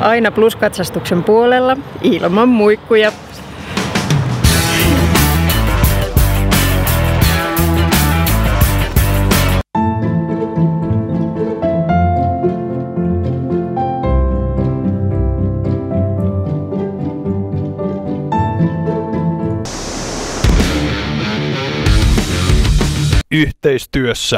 Aina pluskatsastuksen puolella ilman muikkuja. Yhteistyössä.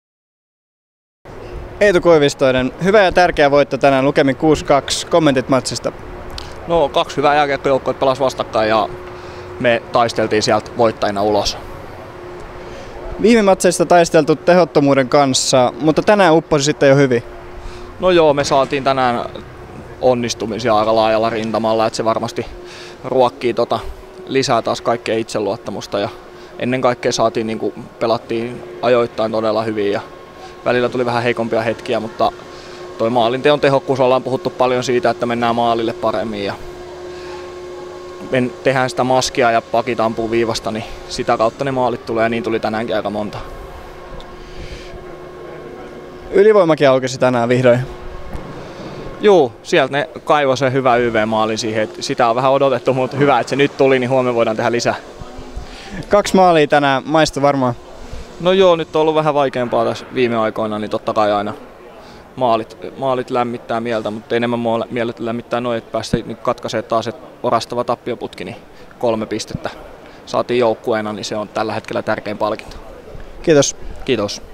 Eetu Koivistoinen, hyvä ja tärkeä voitto tänään lukemin 6-2. Kommentit matsista? No, 2 hyvää jääkiekkojoukkoa pelasi vastakkain ja me taisteltiin sieltä voittajina ulos. Viime matseista taisteltu tehottomuuden kanssa, mutta tänään upposi sitten jo hyvin. No joo, me saatiin tänään onnistumisia aika laajalla rintamalla, että se varmasti ruokkii lisää taas kaikkea itseluottamusta ja ennen kaikkea pelattiin ajoittain todella hyvin ja välillä tuli vähän heikompia hetkiä, mutta toi maalinteon tehokkuus, ollaan puhuttu paljon siitä, että mennään maalille paremmin ja me tehdään sitä maskia ja pakit ampuu viivasta, niin sitä kautta ne maalit tulee ja niin tuli tänäänkin aika monta. Ylivoimakin aukesi tänään vihdoin. Juu, sieltä ne kaivoi sen hyvä YV-maalin siihen, että sitä on vähän odotettu, mutta hyvä, että se nyt tuli, niin huomenna voidaan tehdä lisää. 2 maalia tänään, maistui varmaan. No joo, nyt on ollut vähän vaikeampaa tässä viime aikoina, niin totta kai aina maalit lämmittää mieltä, mutta enemmän mielet lämmittää noin, että päästä nyt katkaisee taas orastava tappioputki, niin 3 pistettä saatiin joukkueena, niin se on tällä hetkellä tärkein palkinto. Kiitos. Kiitos.